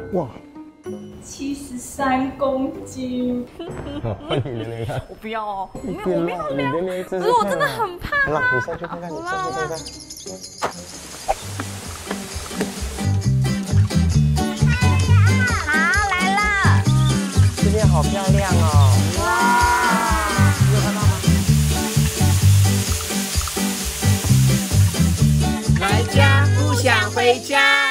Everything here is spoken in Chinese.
哇 ，73公斤。 换你连连看。 我不要哦，我不要，你连连试试看。 可是我真的很怕。 好了，你上去看看，你上去看看。 好，来了。 这边好漂亮哦。 哇！ 你有看到吗？ 来家不想回家。